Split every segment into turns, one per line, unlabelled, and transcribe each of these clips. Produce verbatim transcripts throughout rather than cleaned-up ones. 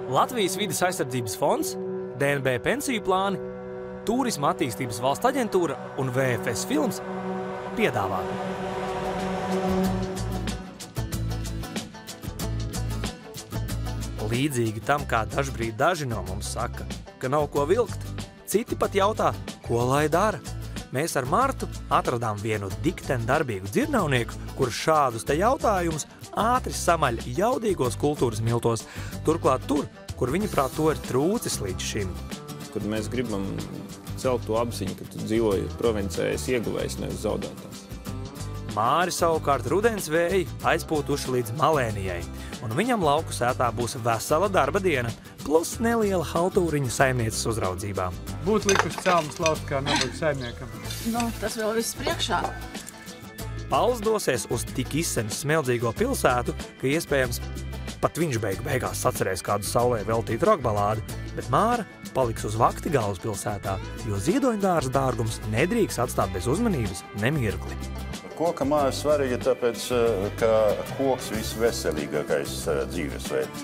Latvijas vides aizsardzības fonds, D N B pensiju plāni, Tūrisma attīstības valsts aģentūra un V F S films piedāvā. Līdzīgi tam, kā dažbrīd daži no mums saka, ka nav ko vilkt, citi pat jautā, ko lai dara. Mēs ar Martu atradām vienu dikteni darbīgu dzirnavnieku, kurš šādus te jautājumus ātri samaļ jaudīgos kultūras miltos, turklāt tur, kur viņi prāt to ir trūcis līdz šim.
Kad mēs gribam celt to apziņu, ka tu dzīvoji provincējas ieguvējs, nevis zaudētājs.
Māri savukārt rudens vēji aizpūtuši līdz Malēnijai, un viņam lauku sētā būs vesela darba diena, plus neliela haltūriņa saimnieces uzraudzībā.
Būtu likuši celmas laust kā nabaga saimniekam.
Nu, tas vēl viss priekšā.
Pauls dosies uz tik izsenu smeldzīgo pilsētu, ka iespējams pat viņš beigu beigās sacerēs kādu saulē veltītu rokbalādi, bet Māra paliks uz vakti galvaspilsētā, jo ziedoņdārza dārgums nedrīkst atstāt bez uzmanības nemirkli.
Koka māja svarīga tāpēc, ka koks visveselīgākais dzīvesveids.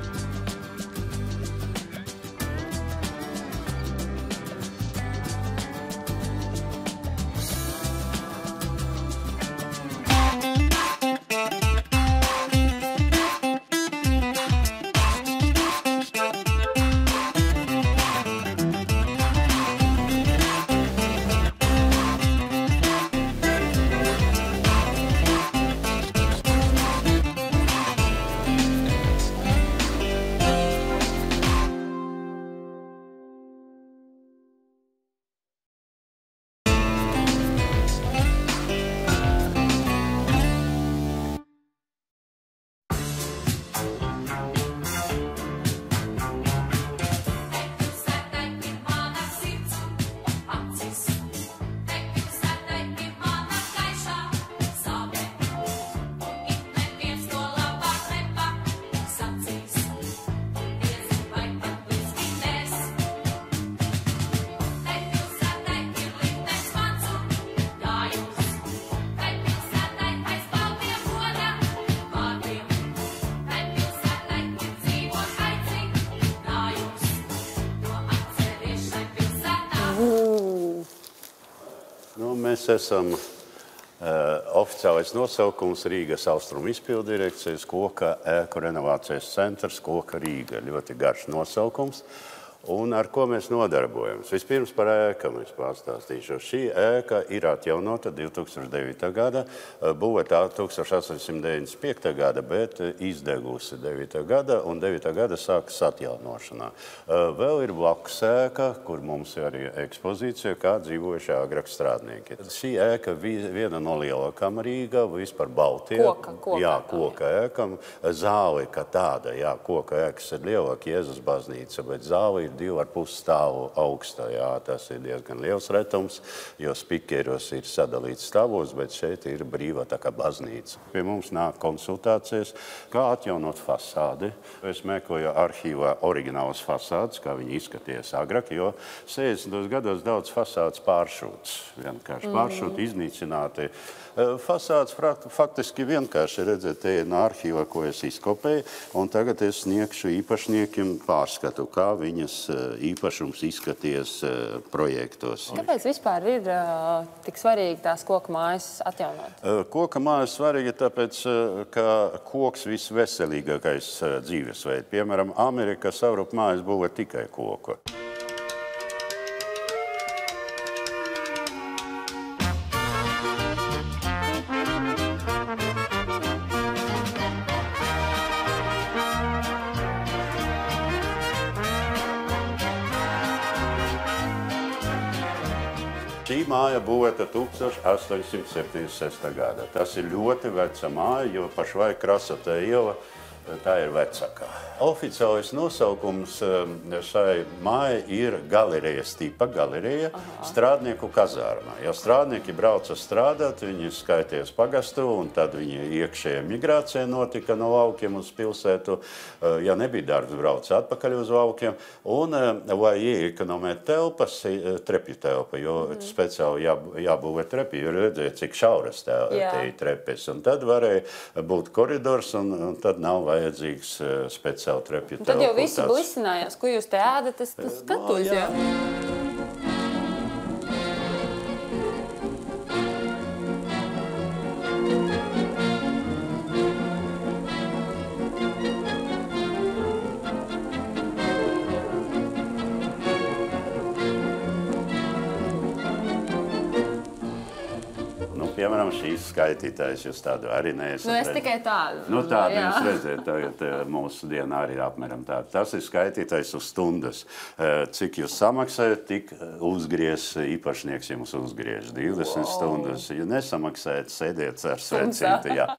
Mēs esam uh, oficiālais nosaukums Rīgas Austrumu izpilddirekcijas Koka ēku renovācijas centrs Koka Rīga. Ļoti garš nosaukums. Un ar ko mēs nodarbojamies? Vispirms par ēkam es pastāstīšu. Šī ēka ir atjaunota divi tūkstoši devītā gada, būvēta tūkstoš astoņsimt deviņdesmit piektā gada, bet izdegusi devītā gada un devītā gada sākas atjaunošanā. Vēl ir blakus ēka, kur mums ir arī ekspozīcija, kā dzīvojuši agrāk strādnieki. Šī ēka viena no lielākām Rīgā, vispār Baltijā.
Koka, koka.
Jā, koka ēkam. Zāle, kā tāda, jā, koka ēkas ir lielāka Jēzus baznīca, bet zāle ir divu ar pus stāvu augstā. Jā, tas ir diezgan liels retums, jo spikeros ir sadalīts stāvos, bet šeit ir brīva tā kā baznīca. Pie mums nāk konsultācijas, kā atjaunot fasādi. Es meklēju arhīvā oriģinālas fasādes, kā viņi izskaties agrāk, jo sešdesmitos gados daudz fasādes pāršūts. Vienkārši pāršūti, iznīcināti. Fasādes faktiski vienkārši redzēt, te ir no arhīvā, ko es izkopēju, un tagad es sniegšu īpašniekiem pārskatu, kā viņas īpašums izskaties projektos.
Kāpēc vispār ir uh, tik svarīgi tās koka mājas atjaunot?
Koka mājas svarīgi tāpēc, ka koks visveselīgākais dzīvesveids. Piemēram, Amerikas Eiropa mājas būvē tikai koku. Šī māja būvēta tūkstoš astoņsimt septiņdesmit sestā gada. Tas ir ļoti veca māja, jo pašlaik Krasotā iela tā ir vecākā. Oficiālais nosaukums šai mājai ir galerijas tipa galerija, strādnieku kazārmā. Ja strādnieki brauca strādāt, viņi skaities pagastu, un tad viņi iekšējā migrācija notika no laukiem uz pilsētu. Ja nebija darbs, brauca atpakaļ uz laukiem. Un, lai ieekonomē telpas, trepju telpa, jo mm. speciāli jā, jābūvē trepi, jo redzēja, cik šauras te ir trepes. Un tad varēja būt koridors, un, un tad nav vajadzīgs speciāli trepju telpu.
Tad jau visi blisinājās, ko jūs te ēdat, es skatos, jā.
Piemēram, šīs skaitītājs jūs tādu arī neesat.
Nu, es tikai tādu.
Nu, tādu jūs redzēt, tagad mūsu dienā arī apmēram tādu. Tas ir skaitītājs uz stundas. Cik jūs samaksājat, tik uzgriez īpašnieks jums uzgriež divdesmit wow. stundas. Ja nesamaksājat, sēdiet ar svecīti, jā.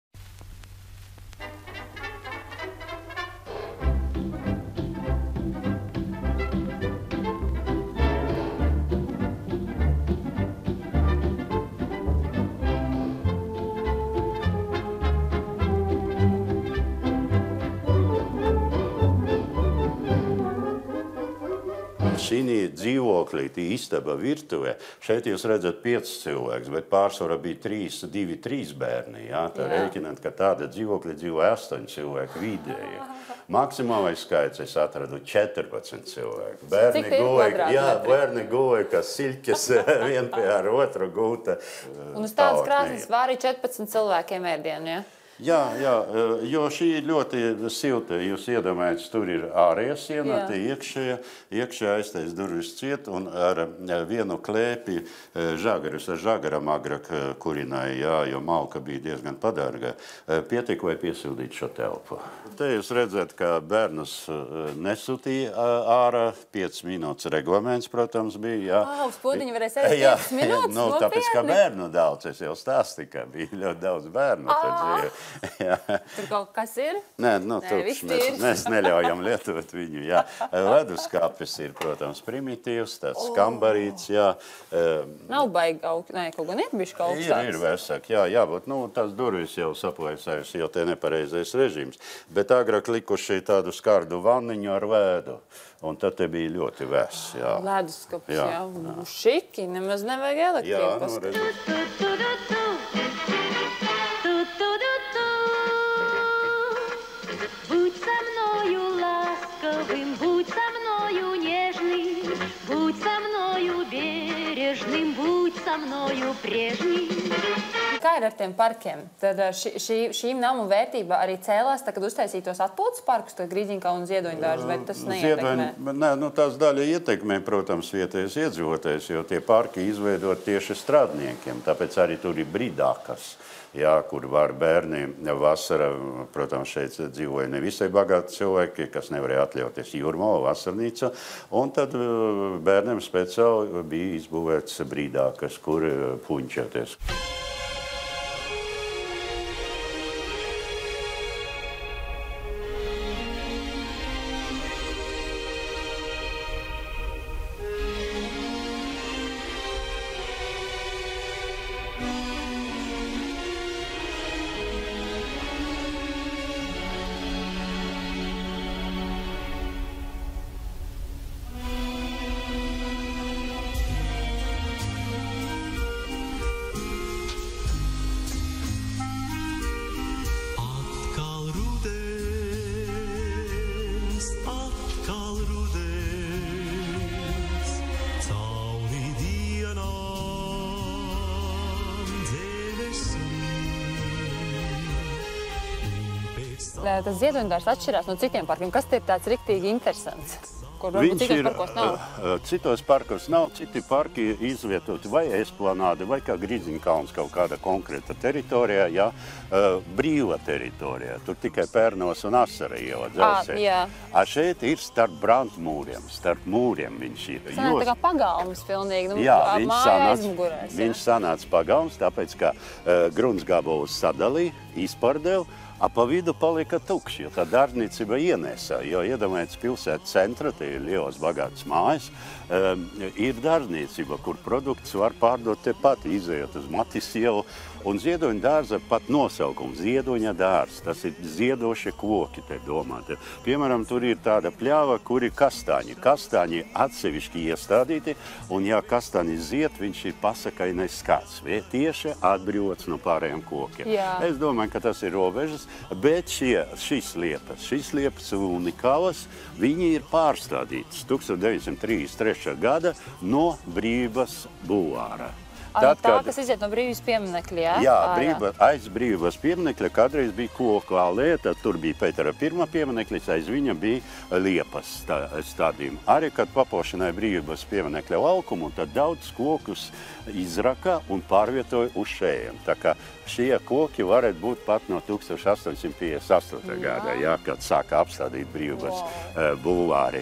Šī dzīvoklī, tī istaba virtuvē, šeit jūs redzat piecus cilvēkus, bet pārsvarā bija trīs, divi, trīs bērni. Jā? Tā rēķināt, ka tāda dzīvoklī dzīvo astoņi cilvēki vidēji. Maksimālais skaits es atradu četrpadsmit cilvēku. Bērni guļoja, jā, bērni guļoja, kā siļķes vien pie ar otru gūta.
Un uz tādas krāsnes var arī četrpadsmit cilvēkiem ēdienu, jā?
Jā, jā, jo šī ir ļoti silta. Jūs iedomājaties, tur ir ārējā siena, te iekšējā, iekšējā aiztais durvis ciet un ar vienu klēpi žagarus, ar žagaram agrāk kurināja, jā, jo malka bija diezgan padārga. Pietika vai piesildīt šo telpu. Te jūs redzat, ka bērnus nesūtīja ārā, piecas minūtes reglaments, protams, bija, jā.
Ā, uz podiņu varēs arī piecas minūtes,
nu, tāpēc, ka bērnu daudz, es jau stāstīju, ka bija ļoti daudz bērnu. Tad, jā.
Tur kaut kas ir?
Nē, nu, tur mēs, mēs neļaujam lietot viņu, jā. Leduskapis ir, protams, primitīvs, tāds oh. kambarīts, jā.
Nav baigi augsts, nē, kaut gan ir bišķi augstāks.
Ir, ir vēsāk, jā, jābūt, nu, tās durvis jau saplēsājas, jau te nepareizais režīms. Bet agrāk likuši tādu skardu vanniņu ar vēdu. Un tad te bija ļoti vēss, jā.
Leduskapis, jā. jā. jā. Šiki, nemaz nevajag elektrību. Jā, nu,
Будь со мною ласковым, будь со мною нежным, будь со мною бережным, будь со мною прежним.
Kā ir ar tiem parkiem? Tad ši, šī, šīm namu vērtība arī cēlās, tā, kad uztaisītos atpūtas parkus, tad Grīdziņkalnu un Ziedoņdārzu, vai tas neietekmē?
Nē, nu tās daļa ietekmē, protams, vietējais iedzīvotājs, jo tie parki izveidot tieši strādniekiem, tāpēc arī tur ir brīdākas. Jā, kur var bērni vasara, protams, šeit dzīvoja ne visai bagāti cilvēki, kas nevarēja atļauties Jūrmala vasarnīca, un tad bērniem speciāli bija izbūvēts brīdākas, kur puņķoties.
Tas Ziedoņdārs atšķirās no citiem parkiem. Kas ir tāds riktīgi interesants? Kur varbūt citos parkos nav?
Citos parkos nav. Citi parki izvietoti vai esplanāde, vai kā Grīdziņkalns kaut kāda konkrēta teritorijā, jā, brīva teritorijā. Tur tikai Pērnos un Asara iela dzelzē. A šeit ir starp brandmūriem, starp mūriem viņš ir.
Sanāk tā kā pagalms pilnīgi, nu,
jā,
māja aizmugurēs.
Viņš sanāca pagalms, tāpēc, ka gruns gabalus sadalīja, izpardeva, a pa vidu palika tukši, jo tā dārzniecība ienēsā, jo iedomājaties pilsētas centra, te ir lielas bagātas mājas, um, ir dārzniecība, kur produkts var pārdot tepat, izējot uz Matis ielu, un Ziedoņa dārza pat nosaukums, Ziedoņa dārs, tas ir ziedošie koki, te domāti. Piemēram, tur ir tāda pļāva, kur ir kastāņi. Kastāņi atsevišķi iestādīti, un ja kastāņi ziet, viņš ir pasakainais skats, tieši atbrīvots no pārējiem kokiem.
Jā.
Es domāju, ka tas ir robežas, bet šie, šis liepas, šis liepas unikālas, viņi ir pārstādītas tūkstoš deviņsimt trīsdesmit trešā gada no Brīvības bulvāra.
Tad, tā, kad... kas iziet no Brīvības pieminekļa, jā?
Jā, brīva, aiz Brīvības pieminekļa kādreiz bija koku alē, tad tur bija Pētera pirmā pieminekļa, aiz viņa bija liepas stā, stādījumi. Arī, kad paplašināja Brīvības pieminekļa laukumu, tad daudz kokus izraka un pārvietoja uz šejiem. Tā kā šie koki varētu būt pat no tūkstoš astoņsimt piecdesmit astotajā gada, jā, kad sāka apstādīt Brīvības wow. bulvāri.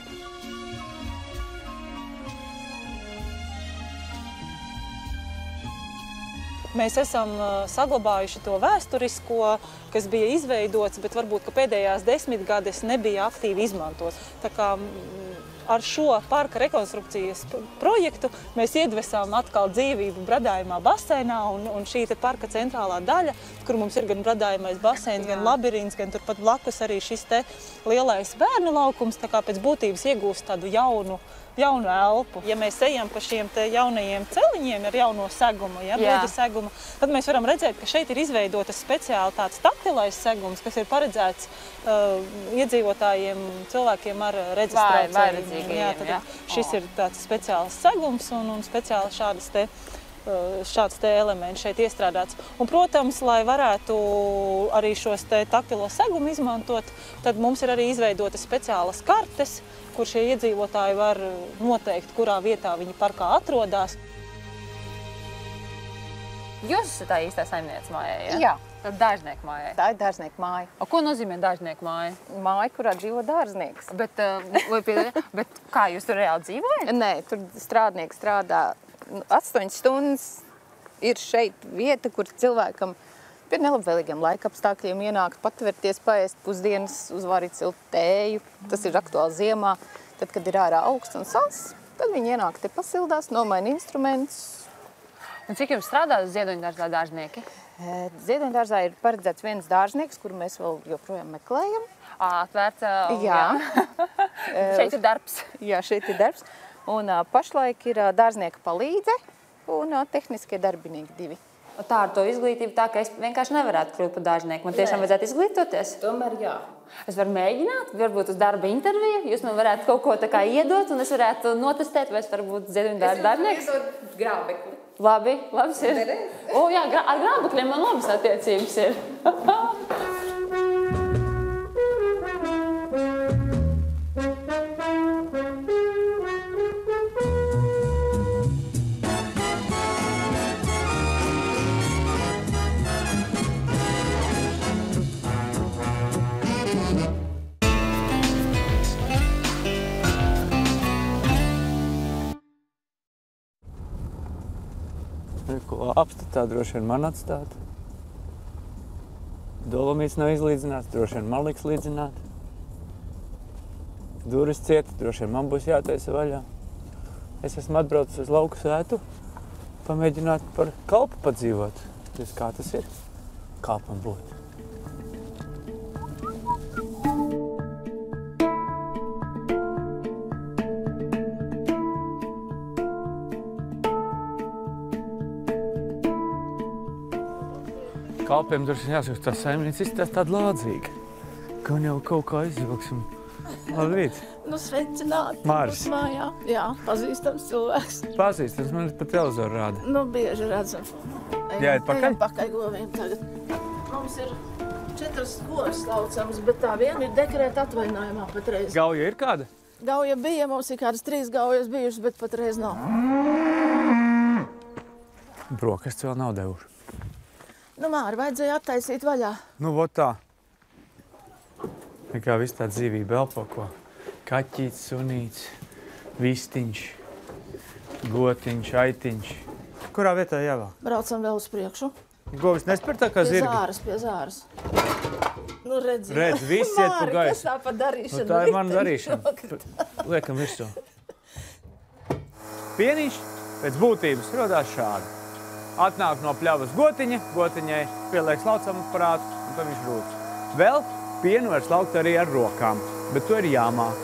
Mēs esam saglabājuši to vēsturisko, kas bija izveidots, bet varbūt, ka pēdējās desmitgades nebija aktīvi izmantots. Tā kā ar šo parka rekonstrukcijas projektu mēs iedvesām atkal dzīvību bradājumā baseinā, un, un šī te parka centrālā daļa, kur mums ir gan bradājumais baseins, gan labirints, gan turpat blakus arī šis te lielais bērnu laukums, tā kā pēc būtības iegūst tādu jaunu, jaunu elpu. Ja mēs ejam pa šiem te jaunajiem celiņiem ar jauno segumu, ja, bruģa segumu, tad mēs varam redzēt, ka šeit ir izveidotas speciāli tāds taktilais segums, kas ir paredzēts uh, iedzīvotājiem, cilvēkiem ar redzes traucējumiem. Jā, tad jā. Šis ir tāds speciāls segums un, un speciāli šādas te, uh, šāds te elements šeit iestrādāts. Un, protams, lai varētu arī šos te taktilo segumu izmantot, tad mums ir arī izveidotas speciālas kartes, kur šie iedzīvotāji var noteikt, kurā vietā viņi parkā atrodās.
Jūs esat tā īstā saimniece mājai, ja?
Jā.
Tad dārznieku mājai.
Tā ir dārznieku māja.
O, ko nozīmē dārznieku māja?
Māja, kurā dzīvo dārznieks.
Bet, vai pie, bet kā, jūs tur reāli dzīvojat?
Nē, tur strādnieks strādā astoņas stundas. Ir šeit vieta, kur cilvēkam pie nelabvēlīgiem laika apstākļiem ienāk patverties, paēst pusdienas, uzvārīt siltu tēju. Tas ir aktuāli ziemā. Tad, kad ir ārā augsts un sals, tad viņi ienāk te pasildās, nomaina instrumentus.
Un cik jums strādā Ziedoņdārzā dārznieki?
Ziedoņdārzā ir paredzēts viens dārznieks, kuru mēs vēl joprojām meklējam.
Atvērts?
Jā.
Šeit ir darbs.
Jā, šeit ir darbs. Un pašlaik ir dārznieka palīdze un tehniskie darbinieki divi.
Tā ar to izglītību tā, ka es vienkārši nevarētu kļūt par dārznieku. Man tiešām vajadzētu izglītoties?
Tomēr jā.
Es varu mēģināt, varbūt uz darba interviju. Jūs man varētu kaut ko tā kā iedot, un es varētu notestēt, vai es varu būt Ziedoņdārza dārznieks.
Es varu iedot grābekli.
Labi, labs ir. O, jā, ar grābekļiem man labas attiecības ir.
Ko apstatā droši vien man atstāt. Dolomīts nav izlīdzināts, droši vien man liks līdzināt. Durvis cieta, droši vien man būs jātaisa vaļā. Es esmu atbraucis uz lauku sētu, pamēģināt par kalpu padzīvot. Tas kā tas ir? Kalpam būt. Kalpiem droši jāsaka, tā saimniece izstās tāda lādzīga. Gan jau kaut kā izvilksim. Labrīt.
Nu, sveicināti.
Māris.
Mājā. Jā, pazīstams cilvēks.
Pazīstams, man pa televizoru rāda.
Nu, bieži redzam.
Jā, iet pakaļ?
Ejam pakaļ goviem tagad. Mums ir četras govs laucams, bet tā viena ir dekrēta atvainājumā patreiz.
Gauja ir kāda?
Gauja bija, mums ir kādas trīs gaujas bijušas, bet patreiz nav.
Brokasts vēl nav devuši.
Nu, Māri, vajadzēja attaisīt vaļā.
Nu, vot tā. Nekā viss tā dzīvība elpo, ko kaķīts, sunīts, vistiņš, gotiņš, aitiņš. Kurā vietā jāvēl?
Braucam vēl uz priekšu.
Govis nespēr tā kā zirgi?
Pie zāras, pie zāras. Nu, redzi.
Redz, viss iet pa gaisu.
Māri, kas tā pa darīšana?
Nu, tā ir mana darīšana. Liekam visu. Pieniņš pēc būtības rodās šādi. Atnāk no pļavas gotiņa, gotiņai pieliek slaucam aparātu, un tad viņš rūc. Vēl pienu var slaukt arī ar rokām, bet to ir jāmāk.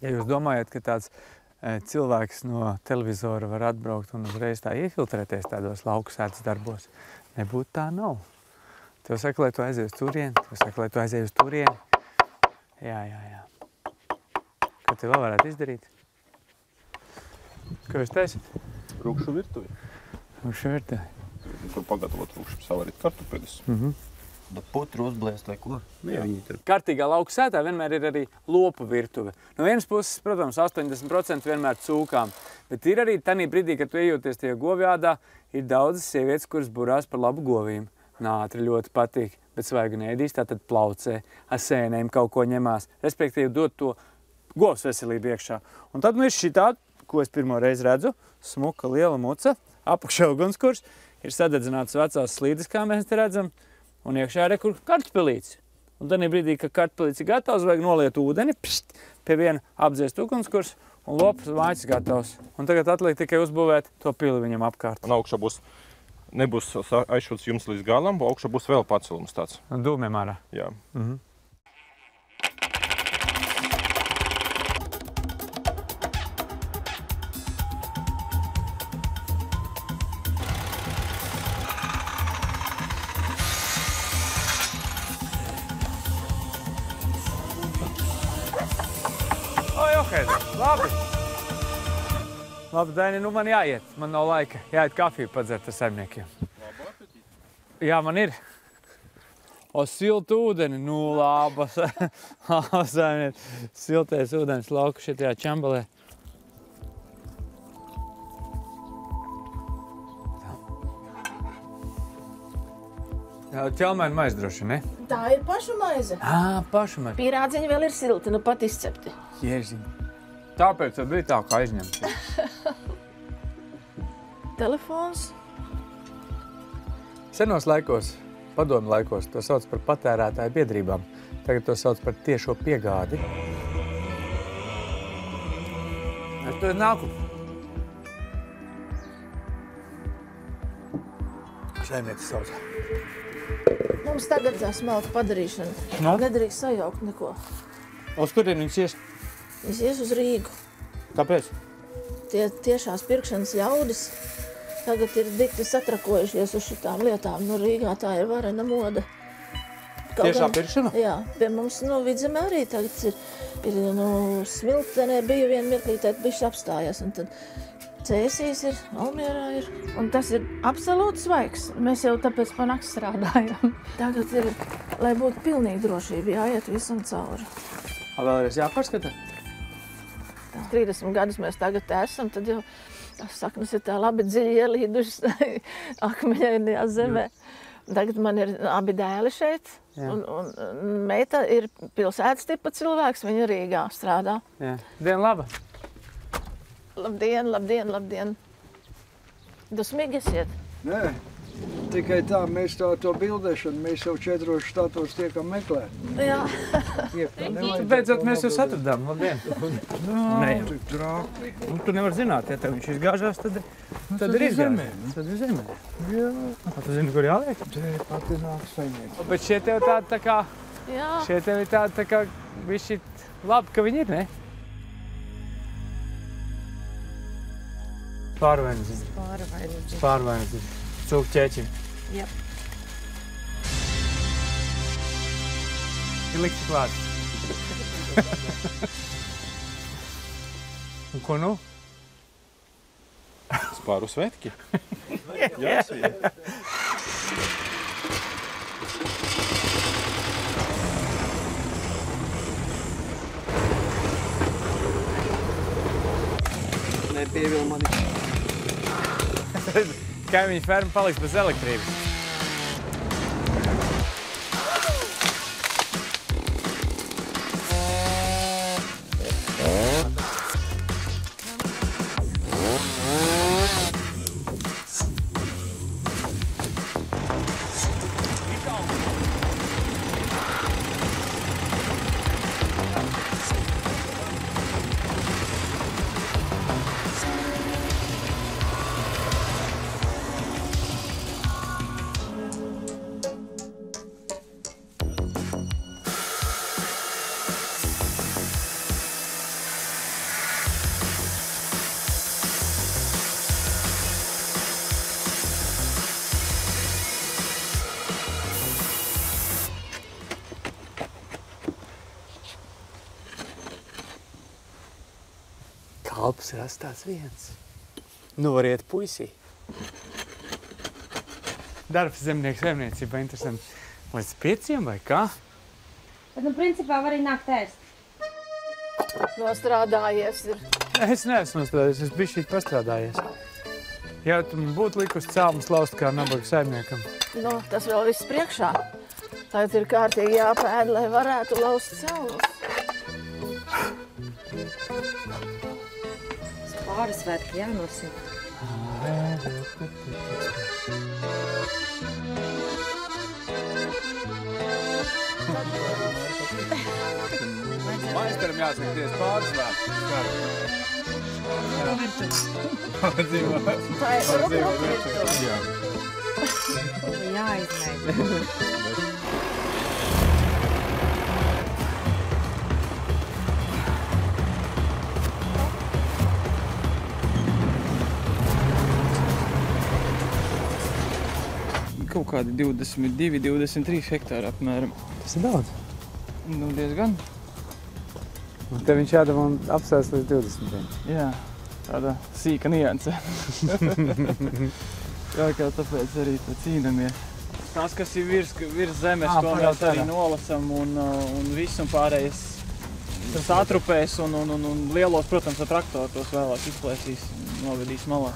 Ja jūs domājat, ka tāds e, cilvēks no televizora var atbraukt un uzreiz tā iefiltrēties tādos lauksētas darbos, nebūtu tā nav. Tev saka, lai tu aizies uz turieni, tev saka, lai tu aizies uz turieni. Jā, jā, jā. Ko tev vēl varētu izdarīt? Ko jūs taisat?
Rūkšu virtuvi.
Rūkšu virtuvi.
Kur pagatavot rūkšu, savarīt kartupeļus.
Mhm.
Da putru uzblēst vai ko?
Jā.
Kārtīgā lauku sētā vienmēr ir arī lopu virtuve. No vienas puses, protams, astoņdesmit procenti vienmēr cūkām, bet ir arī tanī brīdī, kad tu ejoties tajā govjādā, ir daudzas sievietes, kuras burās par labu govīm. Nātri ļoti patīk, bet svaigi neēdīs, tātad plaucē, ar sēnēm kaut ko ņemās, respektīvi dot to govs veselību iekšā. Un tad nu ir šitādi, ko es pirmo reizi redzu, smuka liela muca, apakšā ugunskurs, ir sadedzināts vecās slīdes, kā mēs te redzam, un iekšā ir kur kartupelīts. Un tad brīdī, kad kartupelīts ir gatavs, vajag noliet ūdeni, pšt, pie viena apdziest ugunskurs, un lopas mājas gatavs. Un tagad atliek tikai uzbūvēt to pili viņam apkārt.
Un augšā būs, nebūs aizšūts jums līdz galam, augšā būs vēl pacelums tāds.
Un dūmiem ārā.
Jā.
Mhm. Labi. Labi, Daini, nu man jāiet. Man nav laika. Jāiet kafiju padzert ar saimniekiem.
Labu apetīti.
Jā, man ir. O, siltu ūdeni. Nu, labas. Saimniek. Siltais ūdens lauku šitajā čambalē. Jā, ķelmēni maize droši, ne?
Tā ir pašu maize.
Ā, pašu maize.
Pīrādziņi vēl ir silti, nu pat izcepti.
Jēziņ. Tāpēc tad bija tā, kā aizņemt.
Telefons.
Senos laikos, padomu laikos, to sauc par patērētāju biedrībām. Tagad to sauc par tiešo piegādi. Es to nāku. Saimniecis sauc.
Mums tagad tā smalka padarīšana.
No?
Nedrīkst sajaukt neko.
Uz kurien viņš ies?
Viņš ies uz Rīgu.
Kāpēc?
Tie tiešās pirkšanas ļaudis tagad ir dikti satrakojušies uz šitām lietām. Nu, Rīgā tā ir varena moda. Kaut
Tiešā
gan,
pirkšana?
Jā, pie mums, nu, Vidzemē arī tagad ir, ir nu, Smiltenē bija viena mirklītēt, bišķi apstājies, un tad Cēsīs ir, Almierā ir, un tas ir absolūti svaigs. Mēs jau tāpēc pa nakti strādājam. Tagad ir, lai būtu pilnīgi drošība, jāiet visam cauri.
A, vēlreiz jāpārskata?
trīsdesmit gadus mēs tagad esam, tad jau tās saknes ir tā labi dziļi ielīdušas akmeņainajā zemē. Tagad man ir abi dēli šeit, un, un meita ir pilsētas tipa cilvēks, viņa Rīgā strādā.
Jā. Dien laba!
Labdien, labdien, labdien! Dusmīgi esiet?
Nē, tikai tā, mēs tā to bildēšanu, mēs jau četros štatos tiekam meklēt.
Jā.
Beidzot, mēs jūs atradām, labdien!
Nē, tik trāki.
Nu, tu nevar zināt, ja tev viņš izgāžās, tad, tad ir izgāžās. Tad ir zemē.
Jā.
A, tu zini, kur jāliek?
Te pati nāk saimnieki.
Bet šie tev tādi tā kā,
Jā.
šie tev ir tādi tā kā, bišķi labi, ka viņi ir, ne? Pārvainu zini.
Pārvainu zini.
Pārvainu zini. Cūku ķēķim.
Jā.
Ir likti klāt. Un ko nu?
Spāru svētki. Jā, jā.
Nepievil mani.
Kaimiņu ferma paliks bez elektrības. Kalps ir atstāts viens. Nu, variet puisī. Darbs zemnieks saimniecībā interesanti. Līdz pieciem vai kā?
Bet, nu, principā var arī nākt ēst.
Nostrādājies ir.
Es neesmu nostrādājies, es biju šīt pastrādājies. Jā, tu man būtu likus cēlums laust kā nabaga saimniekam.
Nu, tas vēl viss priekšā. Tagad ir kārtīgi jāpēd, lai varētu laust cēlus.
Pārsvētki jānosim.
Maistaram jāsakies pārsvētki.
Tā ir ruprup.
Jā.
Jāizmēģina.
Kaut kādi divdesmit divi, divdesmit trīs hektāri apmēram.
Tas ir daudz.
Nu, diezgan.
Un te viņš jādama un apsēst līdz divdesmitiem.
Jā, tāda sīka nianse. Jā, kā tāpēc arī tā cīnamie. Tas, kas ir virs, virs zemes,
Ā,
to mēs arī nolasam un, un viss un pārējais tas atrupēs un, un, un, un lielos, protams, ar traktoru tos vēlāk izplēsīs un novedīs malā.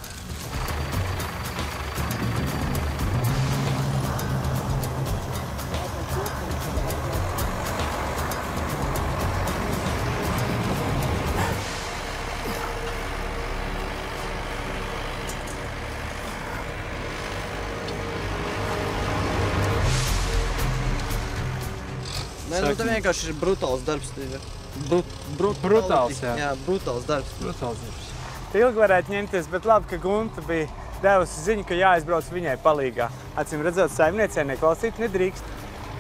Nē, nu, te vienkārši ir brutāls darbs.
Brut, brut, brutāls, jā.
Jā, brutāls darbs.
Brutāls darbs. Ilgi varētu ņemties, bet labi, ka Gunta bija devusi ziņu, ka jāizbrauc viņai palīgā. Acīm redzot, saimniecei neklausīt nedrīkst.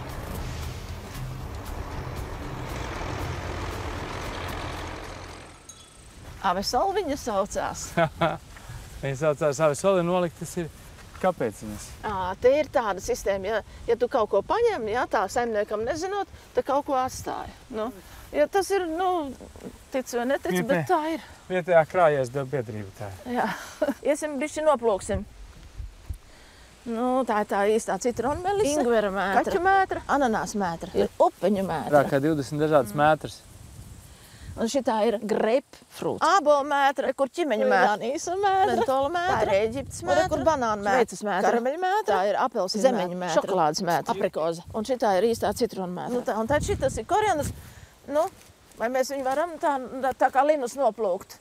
Avesoli viņa saucās.
Viņa saucās Avesoli nolikt, tas ir kāpēc viņas?
Ā, te ir tāda sistēma, ja, ja tu kaut ko paņem, ja, tā saimniekam nezinot, tad kaut ko atstāja. Nu, ja tas ir, nu, tic vai netic,
Vietē,
bet tā ir.
Vietējā krājās deva biedrība tā.
Jā. Iesim bišķi noplūksim. Nu, tā ir tā īstā citronu melise, ingvera mētra, kaķu mētra, ananās mētra, ir upeņu mētra.
Tā kā divdesmit dažādas mētras.
Un šitā ir grapefruit. Ābolu mētra, kur ķimeņu mētra, danīsa mētra, mentola mētra, tā ir Ēģiptes mētra, kur banāna mētra, šveices mētra, karameļu mētra, tā ir apelsīna zemeņu mētra, šokolādes mētra, aprikoza. Un šitā ir īstā citronu mētra. Nu, tā, un tad šitas ir koriandrs. Nu, vai mēs viņu varam tā, tā kā linus noplūkt?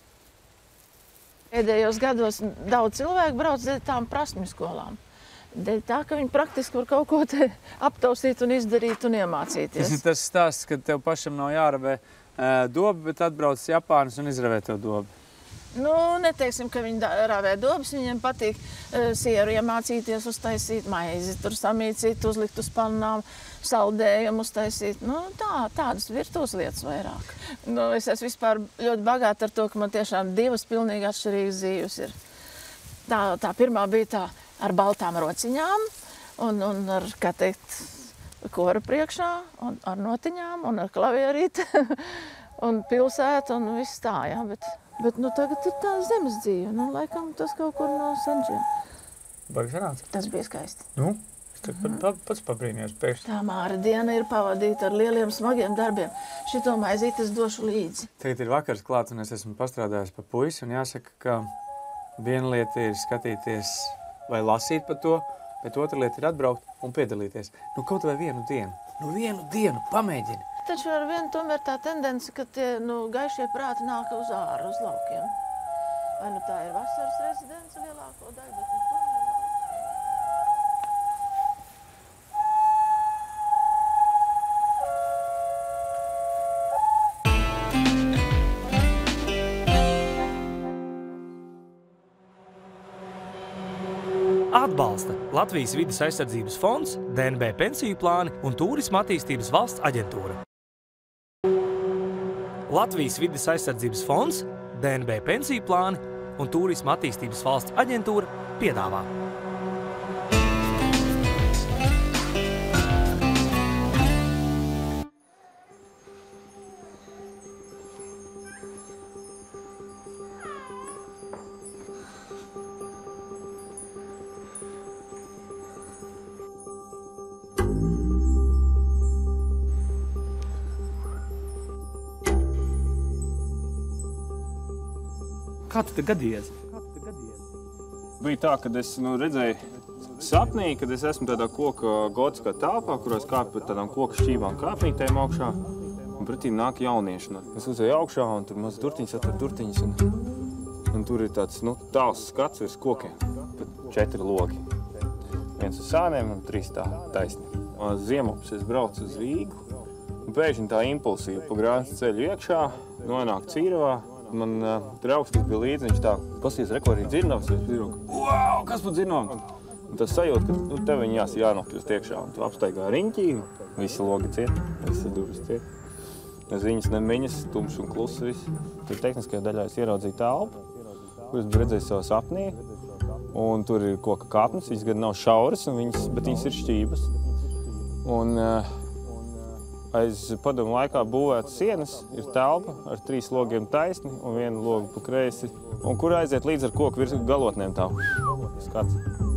Pēdējos gados daudz cilvēku brauc dēļ tām prasmju skolām. Dēļ tā, ka viņi praktiski var kaut ko te aptausīt un izdarīt un iemācīties.
Tas ir tas stāsts, ka tev pašam nav jāravē dobi, bet atbrauc Japānas un izravē to dobi.
Nu, neteiksim, ka viņi ravē dobas, viņiem patīk sieru iemācīties uztaisīt, maizi tur samīcīt, uzlikt uz pannām, saldējumu uztaisīt. Nu, tā, tādas virtuves lietas vairāk. Nu, es esmu vispār ļoti bagāta ar to, ka man tiešām divas pilnīgi atšķirīgas dzīves ir. Tā, tā pirmā bija tā ar baltām rociņām un, un ar, kā teikt, kora priekšā, un ar notiņām, un ar klavierīti, un pilsētu, un viss tā, jā, bet, bet nu, tagad ir tā zemes dzīve, nu, laikam tas kaut kur no senčiem.
Baigi sanāca?
Tas bija skaisti.
Nu, es tad mm. pat, pats pabrīnījos pēkšņi.
Tā māra diena ir pavadīta ar lieliem smagiem darbiem. Šito maizīti es došu līdzi.
Tagad ir vakars klāts, un es esmu pastrādājis pa puisi, un jāsaka, ka viena lieta ir skatīties vai lasīt par to, bet otra lieta ir atbraukt un piedalīties. Nu, kaut vai vienu dienu. Nu, vienu dienu pamēģini.
Taču ar vienu tomēr tā tendence, ka tie, nu, gaišie prāti nāk uz āru, uz laukiem. Vai nu tā ir vasaras rezidence lielāko daļu, bet nu tomēr
Atbalsta Latvijas vides aizsardzības fonds, D N B pensiju plāni un Tūrisma attīstības valsts aģentūra. Latvijas vides aizsardzības fonds, D N B pensiju plāni un Tūrisma attīstības valsts aģentūra piedāvā.
Kā tu te gadījies?
Bija tā, kad es nu, redzēju sapnī, kad es esmu tādā koka gotiskā telpā, kurās kāpu pa tādām koka šķībām kāpnītēm augšā. Un pretī nāk jaunieši. Es uzēju augšā un tur maz durtiņas atver durtiņas. Un, un tur ir tāds nu, tāls skats virs kokiem. Pat četri logi. Viens uz sāniem un trīs tā taisni. Ziemopus es braucu uz Rīgu. Un pēkšņi tā impulsīva pa grāns ceļu iekšā, nonāk Cīravā. Man uh, draugs, kas bija līdzi, viņš tā pasties reko arī dzirnavas. Wow, kas pat dzirnavas? Un tas sajūt, ka nu, tev viņi jās jānokļūst iekšā. Un tu apstaigā riņķī, visi logi ciet, visi durvis ciet. Ziņas nemiņas, tumšs un kluss viss. Tur tehniskajā daļā es ieraudzīju telpu, kur es biju redzējis savā sapnī. Un tur ir koka kāpnes, viņas gan nav šauras, un viņas, bet viņas ir šķības. Un uh, aiz padomu laikā būvētas sienas ir telpa ar trīs logiem taisni un vienu logu pa kreisi. Un kur aiziet līdz ar koku virs galotnēm tā skats.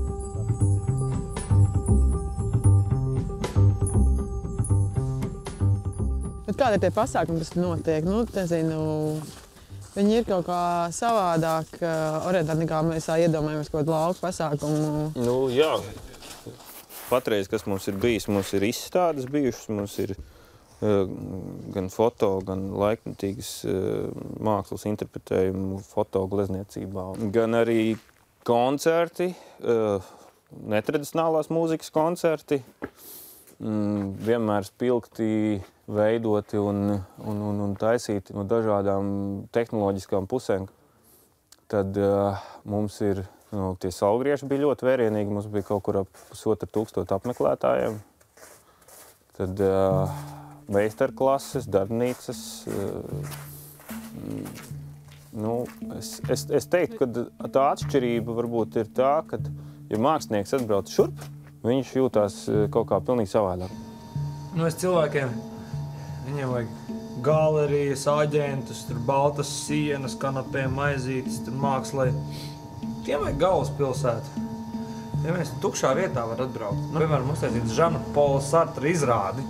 Bet kādi ir tie pasākumi, kas notiek? Nu, nezinu, viņi ir kaut kā savādāk orientēti nekā mēs iedomājamies kaut kādu lauku pasākumu.
Nu, jā. Patreiz, kas mums ir bijis, mums ir izstādes bijušas, mums ir uh, gan foto, gan laikmetīgas uh, mākslas interpretējumu foto glezniecībā. Gan arī koncerti, uh, netradicionālās mūzikas koncerti, mm, vienmēr spilgti veidoti un, un, un, un taisīti no dažādām tehnoloģiskām pusēm. Tad uh, mums ir, nu, tie saulgrieži bija ļoti vērienīgi, mums bija kaut kur ap pusotra tūkstotu apmeklētājiem. Tad uh, meistarklases, darbnīcas. Uh, nu, es, es, es teiktu, ka tā atšķirība varbūt ir tā, ka, ja mākslinieks atbrauc šurp, viņš jūtās kaut kā pilnīgi savādāk.
Nu, es cilvēkiem Viņiem vajag galerijas, aģentus, tur baltas sienas, kanapē, maizītes, tur mākslai. Tiem vajag galvaspilsētu. Ja mēs tukšā vietā var atbraukt. Nu, piemēram, uztaisīt Žana Pola Sartra izrādi.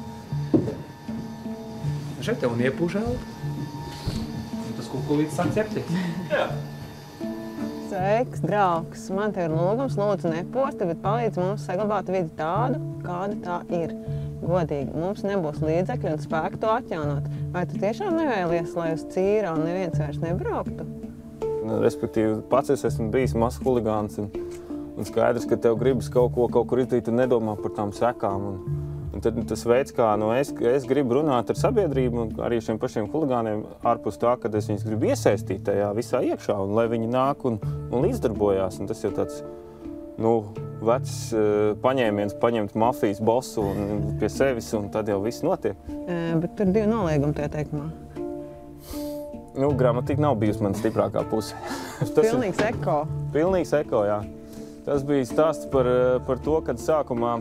Šeit tev un iepūžēl. Un tas kukulītis sāk ķerties. Jā.
Sveiks, draugs! Man te ir lūgums, lūdzu neposti, bet palīdz mums saglabāt vidi tādu, kāda tā ir. Godīgi, mums nebūs līdzekļi un spēku to atjaunot. Vai tu tiešām nevēlies, lai uz Cīrā neviens vairs nebrauktu?
Respektīvi, pats es esmu bijis mazs huligāns un, un skaidrs, ka tev gribas kaut ko kaut kur izdīt un nedomā par tām sekām. Un, un tad tas veids, kā no es, es gribu runāt ar sabiedrību un arī šiem pašiem huligāniem ārpus tā, kad es viņus gribu iesaistīt tajā visā iekšā un lai viņi nāk un, un līdzdarbojās. Un tas jau tāds, nu, vecs uh, paņēmiens paņemt mafijas bosu un pie sevis, un tad jau viss notiek.
E, bet tur ir divi noliegumi tajā teikumā.
Nu, gramatika nav bijusi man stiprākā puse.
Pilnīgs eko.
Pilnīgs eko, jā. Tas bija stāsts par, par to, kad sākumā,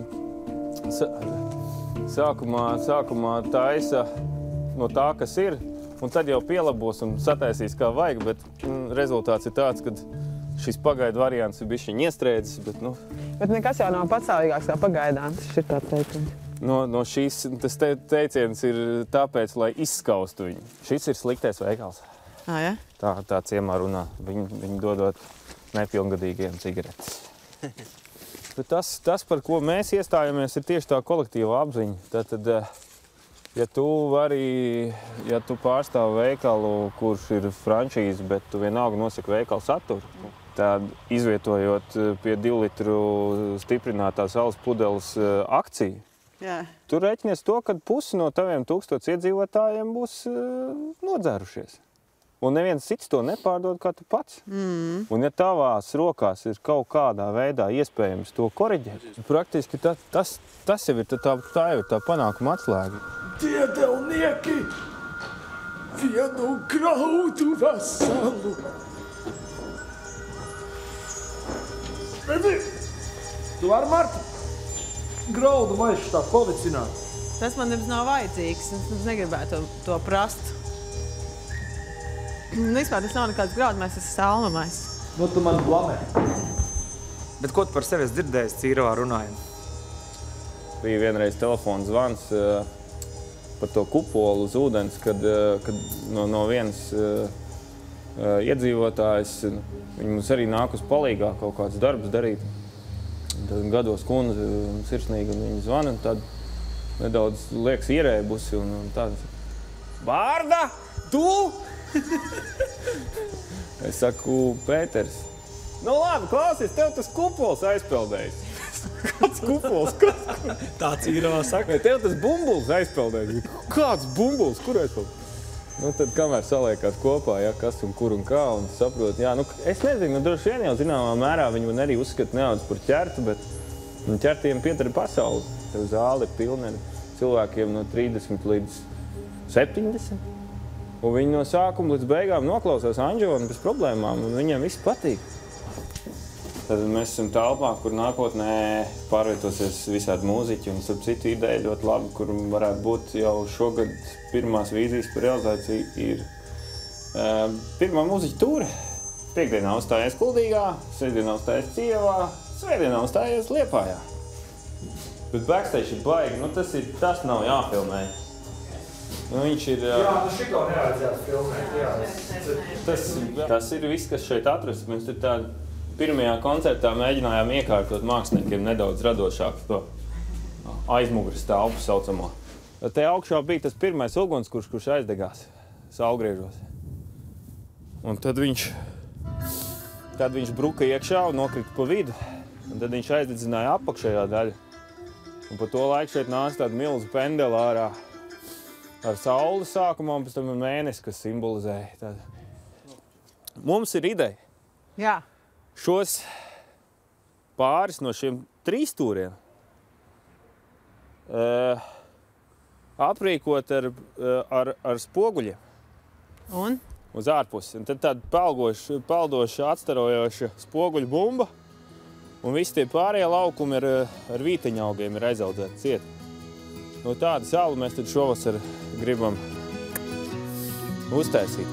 sākumā, sākumā taisa no tā, kas ir, un tad jau pielabos un sataisīs kā vajag, bet mm, rezultāts ir tāds, kad šis pagaidu variants ir bišķiņ iestrēdzis, bet, nu...
Bet nekas jau nav patsāvīgāks kā pagaidām, tas ir tā teikums.
No, no šīs, tas te, teiciens ir tāpēc, lai izskaustu viņu. Šis ir sliktais veikals.
Ā, ja? Tā,
tā ciemā runā. Viņi, viņi dodot nepilngadīgiem cigaretes. Bet tas, tas, par ko mēs iestājamies, ir tieši tā kolektīva apziņa. Tātad, ja tu vari, ja tu pārstāv veikalu, kurš ir franšīze, bet tu vienalga nosaka veikalu saturu, tad izvietojot pie divu litru stiprinātās saules pudeles akciju, jā. Tu rēķinies to, ka pusi no taviem tūkstots iedzīvotājiem būs nodzērušies. Un neviens cits to nepārdod kā tu pats. Mm. Un ja tavās rokās ir kaut kādā veidā iespējams to koriģēt, praktiski tā, tas, tas jau ir tā, tā jau ir tā panākuma atslēga.
Diedelnieki, vienu graudu veselu. Redzi, tu vari, Marta, graudu maišu tā policināt?
Tas man nemaz nav vajadzīgs, es negribētu to, to prast. Vispār tas nav nekāds graudu, mēs esam salmamais.
Nu, tu man blamē. Bet ko tu par sevi esi dzirdējis Cīravā runājot?
Bija vienreiz telefons zvans uh, par to kupolu uz ūdens, kad, uh, kad no, no vienas uh, iedzīvotājs. Viņi mums arī nāk uz palīgā kaut kāds darbs darīt. Tad gados kundze sirsnīgi un viņi zvana, un tad nedaudz liekas ierēbusi un, un tādas. Vārda, tu? Es saku, Pēters. Nu labi, klausies, tev tas kupols aizpeldējis. Kāds kupols? Kas?
Tāds īrā saka.
Vai tev tas bumbuls aizpeldējis? Kāds bumbuls? Kur aizpeldējis? Nu tad kamēr saliekās kopā, ja, kas un kur un kā, un saprot, jā, nu es nezinu, nu droši vien jau zināmā mērā viņi man arī uzskata nedaudz par ķertu, bet ķertiem pieder pasauli. Tev zāle ir pilna ar cilvēkiem no trīsdesmit līdz septiņdesmit. Un viņi no sākuma līdz beigām noklausās Anģonu bez problēmām, un viņiem viss patīk. Tad mēs esam telpā, kur nākotnē pārvietosies visādi mūziķi, un starp citu ideja ļoti labi, kur varētu būt jau šogad pirmās vīzijas par realizāciju ir uh, pirmā mūziķa tūre. Piekdienā uzstājies Kuldīgā, sestdienā uzstājies Cievā, svētdienā uzstājies Liepājā. Bet backstage ir baigi, nu tas, ir, tas nav jāfilmē. Nu, viņš ir... Uh,
jā, nu šito nevajadzētu filmēt, jā.
Tas, tas ir viss, kas šeit atrasts. Mēs tur tādi pirmajā koncertā mēģinājām iekārtot māksliniekiem nedaudz radošāk to aizmugures telpu saucamo. Te augšā bija tas pirmais uguns, kurš, kurš aizdegās saulgriežos. Un tad viņš, tad viņš bruka iekšā un nokrita pa vidu. Un tad viņš aizdedzināja apakšējā daļu. Un pa to laiku šeit nāca tāda milza pendela ārā ar sauli sākumā un pēc tam mēnesi, kas simbolizēja. Tad. Mums ir ideja.
Jā.
Šos pāris no šiem trīs stūriem uh, aprīkot ar, ar, ar spoguļiem
un?
Uz ārpusi. Un tad tāda pelgoša, peldoša, atstarojoša spoguļu bumba, un visi tie pārējie laukumi ar, ar vīteņa augiem ir aizaudzēti cieti. No tāda salu mēs tad šovasar gribam uztaisīt.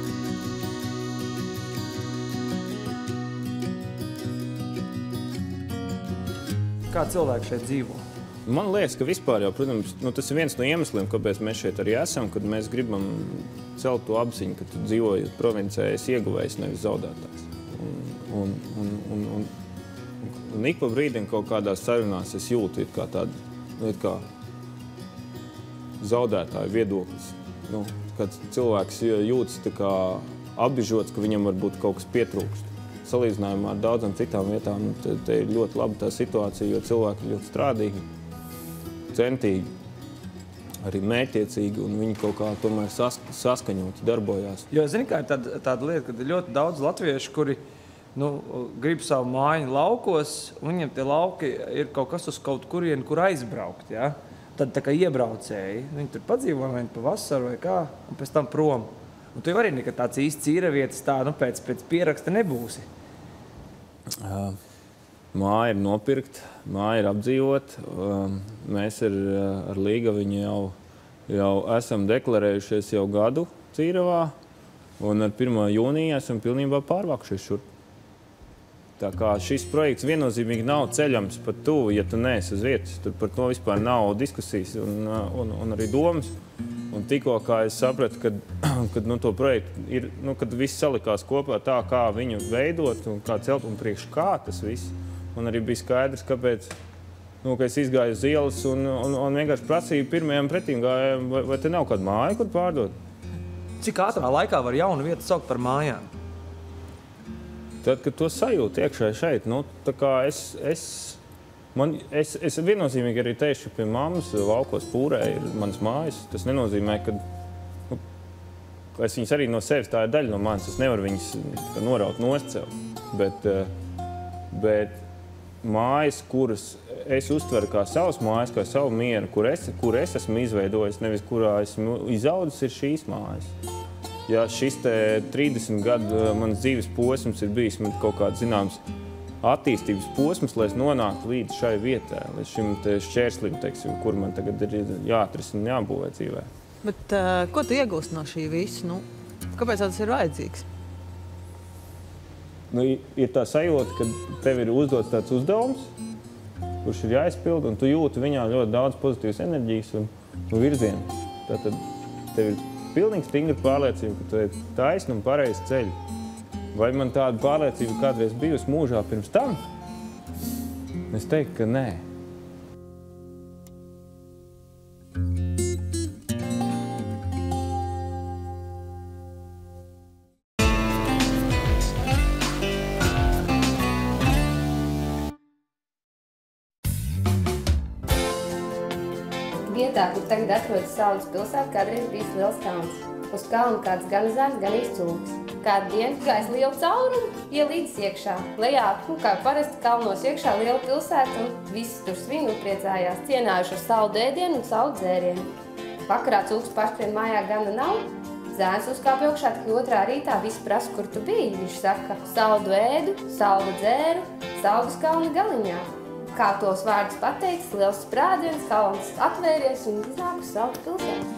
Kā cilvēki šeit dzīvo?
Man liekas, ka vispār jau, protams, nu, tas ir viens no iemesliem, kāpēc mēs šeit arī esam, kad mēs gribam celt to apziņu, ka tu dzīvoji provincē, esi ieguvējis, nevis zaudētājs. Un, un, un, un, un, un ik pa brīdim kaut kādās sarunās es jūtu, it kā tādu, it kā zaudētāju viedoklis. Nu, kad cilvēks jūtas tā kā apbižots, ka viņam varbūt kaut kas pietrūkst. Salīdzinājumā ar daudzām citām vietām, te, te ir ļoti laba tā situācija, jo cilvēki ir ļoti strādīgi, centīgi, arī mērķtiecīgi, un viņi kaut kā tomēr sas, saskaņoti darbojās.
Jo, zini, kā ir tāda, tāda lieta, kad ir ļoti daudz latviešu, kuri nu, grib savu māju laukos, un viņiem tie lauki ir kaut kas uz kaut kurienu, kur aizbraukt, ja? Tad tā kā iebraucēji, viņi tur padzīvo vai pa vasaru vai kā, un pēc tam prom. Un tu jau arī nekad tāds īsts īravietas tā, nu, pēc, pēc pieraksta nebūsi.
Uh, māja ir nopirkt, māja ir apdzīvot. Uh, mēs ar, ar Līga viņu jau, jau esam deklarējušies jau gadu Cīravā, un ar pirmo jūniju esam pilnībā pārvākušies šur. Tā kā šis projekts viennozīmīgi nav ceļams pat tuvu, ja tu neesi uz vietas. Tur par to vispār nav diskusijas un, un, un arī domas. Un tikko, kā es sapratu, kad, kad nu, to projektu ir, nu, kad viss salikās kopā tā, kā viņu veidot un kā celt un priekš kā tas viss. Un arī bija skaidrs, kāpēc, nu, ka es izgāju uz ielas un, un, un vienkārši prasīju pirmajam pretimgājiem, vai, vai te nav kāda māja, kur pārdot.
Cik ātrā laikā var jaunu vietu saukt par mājām?
Tad, kad to sajūtu iekšē šeit, nu, tā kā es, es, man, es, es viennozīmīgi arī teikšu, pie mammas laukos Pūrē ir manas mājas. Tas nenozīmē, ka, nu, ka es viņas arī no sevis, tā ir daļa no manis, es nevaru viņas noraut nost sev. Bet, bet mājas, kuras es uztveru kā savas mājas, kā savu mieru, kur es, kur es esmu izveidojis, nevis kurā esmu izaudzis, ir šīs mājas. Ja šis te trīsdesmit gadu mans dzīves posms ir bijis kaut kāds zināms attīstības posms, lai es nonāktu līdz šai vietai, līdz šim te šķērslim, teiksim, kur man tagad ir jāatrisina un jābūvē dzīvē.
Bet uh, ko tu iegūst no šī visa? Nu, kāpēc tas ir vajadzīgs?
Nu, ir tā sajūta, ka tev ir uzdots tāds uzdevums, kurš ir jāizpild, un tu jūti viņā ļoti daudz pozitīvas enerģijas un, un virzienu. Tātad tev ir pilnīgi stingra pārliecība, ka tu ir taisni un pareizi ceļi. Vai man tāda pārliecība kādreiz bijusi mūžā pirms tam? Es teiktu, ka nē.
Vietā, kur tagad atrodas Saules pilsēta, kādreiz bijis liels kalns. Uz kalnu kāds gan zēns, gan izcūks. Kādu dienu gājis lielu caurumu, ielīdis iekšā. Lejā, nu, kā parasti kalnos iekšā liela pilsēta, un visi tur svin un priecājās, cienājuši ar saldu ēdienu un saldu dzērienu. Vakarā cūks paškrien mājā gana nav. Zēns uzkāpa augšā, tikai otrā rītā visi prasa, kur tu biji. Viņš saka, saldu ēdu, saldu dzēru, saldus kalna galiņā. Kā tos vārdus pateicis, liels sprādziens, kalns atvēries un iznāk uz Saules pilsētu.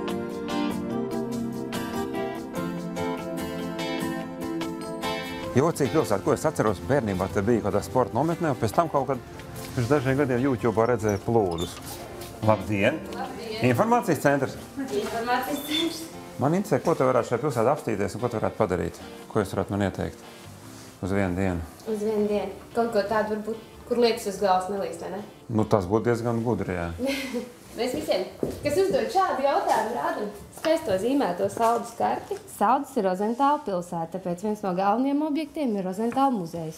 Jocīga pilsēta, ko es atceros bērnībā, te bija kādā sporta nometnē, un pēc tam kaut kad pirms dažiem gadiem YouTube'ā redzēju plūdus. Labdien!
Labdien!
Informācijas centrs?
Informācijas centrs.
Man interesē, ko te varētu šajā pilsētā apstīties un ko te varētu padarīt? Ko jūs varētu man ieteikt uz vienu dienu?
Uz vienu dienu. Kaut ko tādu varbūt, kur liekas uz galvas nelīst, vai ne?
Nu, tas būtu diezgan gudri, jā.
Mēs visiem, kas uzdod šādu jautājumu, rādam skaisto zīmēto Saules karti. Saules ir Rozentāla pilsēta, tāpēc viens no galvenajiem objektiem ir Rozentāla muzejs.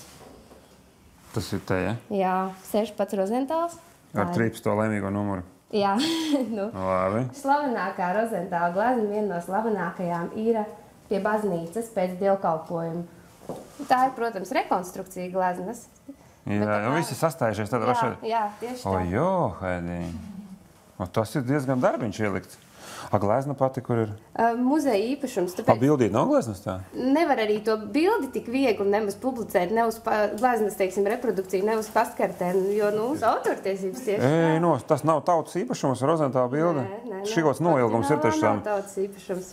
Tas ir te, ja?
Jā, sēž pats Rozentāls.
Ar trīpsto laimīgo numuru.
Jā. nu,
Labi.
Slavenākā Rozentāla glezna, viena no slavenākajām, ir pie baznīcas pēc dievkalpojuma. Tā ir, protams, rekonstrukcija gleznas.
Jā, jau visi sastājušies tad
jā, jā, tieši tā.
O, jo, Haidī. O, tas ir diezgan darbiņš ielikts. A, glezna pati, kur ir?
Uh, muzeja īpašums.
Tāpēc... A, bildīt nav gleznas tā?
Nevar arī to bildi tik viegli nemaz publicēt, ne uz gleznas, teiksim, reprodukciju, ne uz pastkartēm, jo, nu, uz autortiesības tieši.
Ei, no, tas nav tautas īpašums, Rozentāla bilde?
Nē, nē,
Šī kāds noilgums ir taču
tam. Nav tautas īpašums.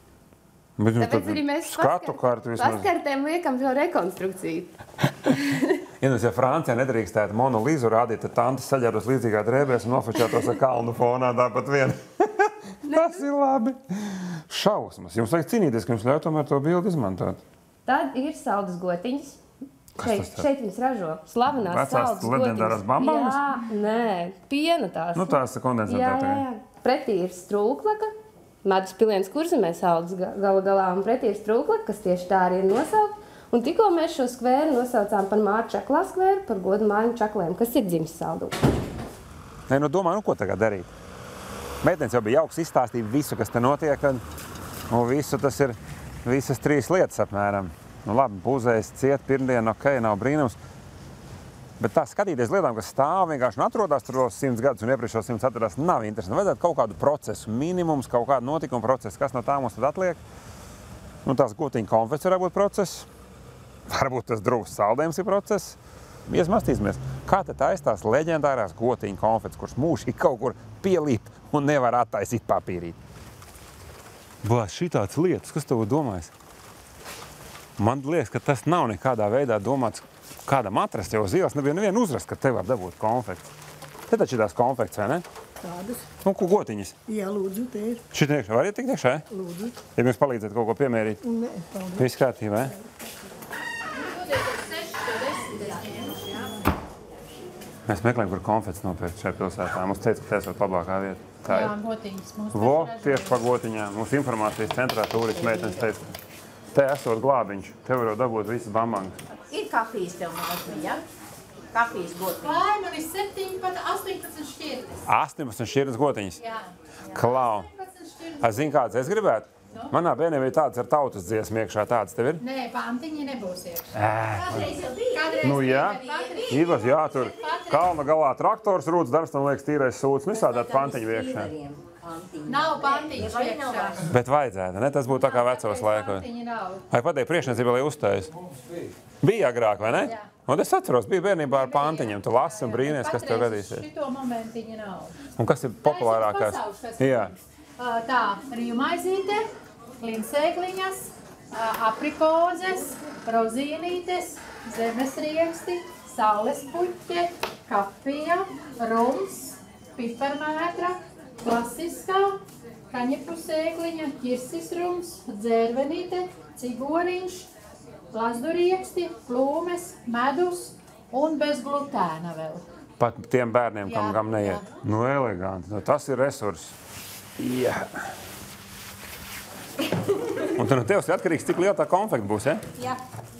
Bet, nu,
Tāpēc arī mēs
skatu kartu vismaz.
Pastkartēm liekam to rekonstrukciju.
Ja, ja Francijā nedrīkstētu Monu Lizu rādīt, tad tantes saģēros līdzīgā drēbēs un nofočētos ar kalnu fonā tāpat vien. Tas ir labi. Šausmas. Jums vajag cīnīties, ka jums ļauj tomēr to bildi izmantot.
Tad ir saules gotiņas. Šeit, šeit viņas ražo slavenās
Vecās
saules gotiņas.
leģendārās bambanas?
Jā, nē, piena tās.
Nu, tās ir kondensētā.
Jā, jā. Pretī ir strūklaka. Medus piliens Kurzemē saules gala galā, un pretī ir strūklaka, kas tieši tā arī ir nosaukt. Un tikko mēs šo skvēru nosaucām par Māra Čaklā skvēru, par godu Mārim Čaklēm, kas ir dzimis saldums.
Nē, nu domā, nu ko tagad darīt? Meitenes jau bija jauks izstāstīt visu, kas te notiek, un, un visu tas ir visas trīs lietas apmēram. Nu labi, buzējs, ciet, pirmdiena, ok, nav brīnums. Bet tā skatīties lietām, kas stāv vienkārši un atrodas tur simts gadus un iepriekšos simts atrodās, nav interesanti. Vajadzētu kaut kādu procesu, minimums, kaut kādu notikumu procesu. Kas no tā mums tad atliek? Nu, tās gotiņa konfets varētu būt process. Varbūt tas drūs saldējums ir process. Iesmastīsimies, kā te taistās leģendārās gotiņa konfets, kurš mūžīgi kaut kur pielīp un nevar attaisīt papīrīt. Bās, šitāds lietas, kas tev domājas? Man liekas, ka tas nav nekādā veidā domāts kādam atrast jau uz ielas. Nebija nevienu uzrast, ka te var dabūt konfekts. Te taču ir tās konfekts, vai ne?
Tādas.
Nu, ko gotiņas?
Jā, lūdzu, te ir.
Šit iekšā, var iet tikt iekšā?
Lūdzu.
Ja jums palīdzēt kaut ko piemērīt?
Nē, paldies.
Viss kārtībā, vai? Mēs meklējam, kur konfekts nopirkt šajā pilsētā. Mums teica, ka tas ir labākā vieta. Tā
Jā,
ir.
gotiņas.
Vo, tieši pa gotiņām. Mums informācijas centrā tūris meitenes teica, te esot glābiņš, te varot dabūt visas bambangas.
Ir kafijas tev mākļi, ja? Kafijas gotiņas.
Vai, man ir septiņpadsmit, astoņpadsmit šķirnes.
astoņpadsmit šķirnes gotiņas?
Jā.
Klau. A, zini, kādas es gribētu?
No?
Manā bērniem ir tādas ar tautas dziesmu iekšā. Tādas tev ir?
Nē, pantiņi nebūs iekšā.
Ē.
jau bija.
Nu, jā. Ivas, jā, tur kalna galā traktors rūts, darbs tam liekas tīrais sūds. Nu, izsādāt pantiņu iekšā.
Nav pantiņas iekšā.
Bet vajadzētu, ne? Tas būtu tā kā vecos laikos.
Pantiņi nav.
Vai pateikt priekšniecība, lai uzstājas? Bija agrāk, vai ne?
Jā.
Un es atceros, bija bērnībā ar pantiņiem. Tu lasi un brīnies, kas tev gadīsies.
Šito momentiņi nav.
Un kas ir populārākās? Jā.
Tā, rīvmaizīte, linsēkliņas, aprikozes, rozīnītes, zemesrieksti, saules puķe, kafija, rums, piparmētra, klasiskā, kaņepusēkliņa, ķirsis rums, dzērvenīte, cigoriņš, Lazdurieksti, plūmes, medus un bez glutēna vēl.
Pat tiem bērniem, kam,
Jā,
kam neiet.
jā.
Nu, eleganti. Nu, tas ir resurs. Jā. Un tad no tevs ir atkarīgs, cik liela tā konfekta būs, ja?
Jā.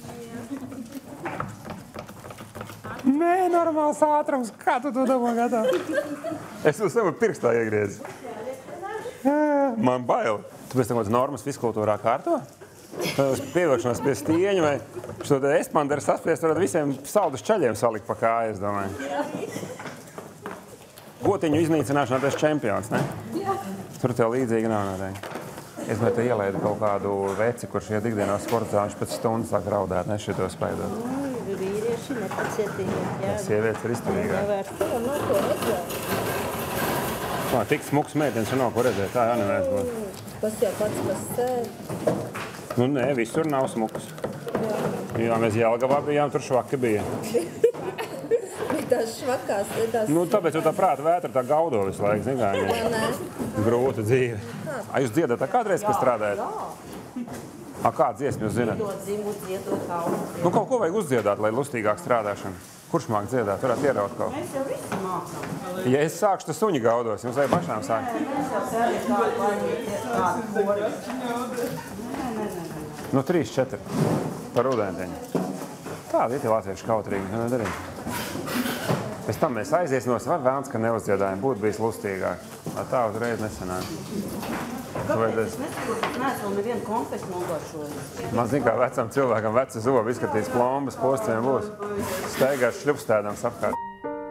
Nē, normāls ātrums. Kā tu to domā gatā? Es uz sevi pirkstā iegriedzu. Man bail. Tu pēc tam kāds normas fiskultūrā kārto? Uz pievilkšanos pie stieņa vai šo te espanderu saspiest, varētu visiem saldus čaļiem salikt pa kāju, es domāju. Gotiņu iznīcināšanā tas čempions, ne?
Jā.
Tur tev līdzīgi nav noteikti. Es vai te ielaidu kaut kādu veci, kurš iet ikdienā sportā, viņš pēc stundas sāk raudāt, ne šito spaidot.
Vīrieši nepacietīgi. Jā,
sievietes ir izturīgāk.
Nevērt to, nav ko redzēt.
Tā, tik smuks meitenes, un nav ko redzēt, tā jānevērts būt.
Tas jau pats par sevi.
Nu, nē, visur nav smuks. Jā, mēs Jelgavā bijām, tur švaki bija.
Bet tās švakās, tās...
Nu, tāpēc jau tā prāta vētra tā gaudo visu laiku, zin kā
Jā, nē.
grūta dzīve. A, jūs dziedat tā kādreiz, kas strādājat? A, kāds dziesmi jūs zināt?
Dziedot zimu, dziedot kalnu.
Nu, kaut ko vajag uzdziedāt, lai lustīgāk strādāšana. Kurš māk dziedāt? Varētu ieraut kaut.
Mēs jau visi mākam.
Ja es sākšu, tas suņi gaudos, jums vajag pašām sākt.
Mēs jau sēdēt kādu laimīt, kādu kori.
Nu, trīs, četri. Par rudentiņu. Tāda ir tie latvieši kautrīgi, nu nedarīt. Pēc tam mēs aiziesnos, vai vēlns, ka neuzdziedājam, būtu bijis lustīgāk. Tā uzreiz nesanāk.
Kāpēc es nesaprotu, es neesmu nevienu konfestu nogaršoju?
Man zin, kā vecam cilvēkam veca zobi izskatīs plombas, postiem būs. Steigās šļupstēdams apkārt.